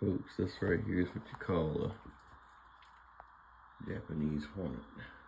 Folks, this right here is what you call a Japanese hornet.